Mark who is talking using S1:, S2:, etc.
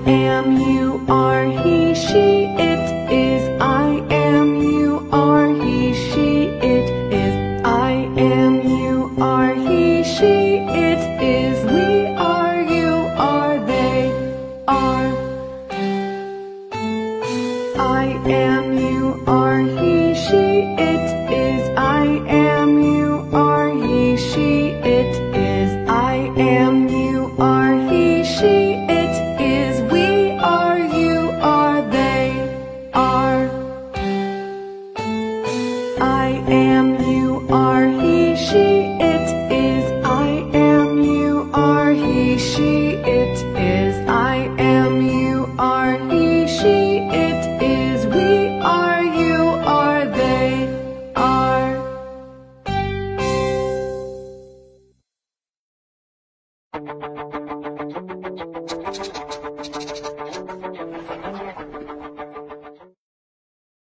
S1: am, you are, he, she, it is. I am, you are, he, she, it is. I am, you are, he, she, it is. We are, you are, they are. I am, you are, he, she, it is. I am, you are, he, she, it is. I am, you are, he, she,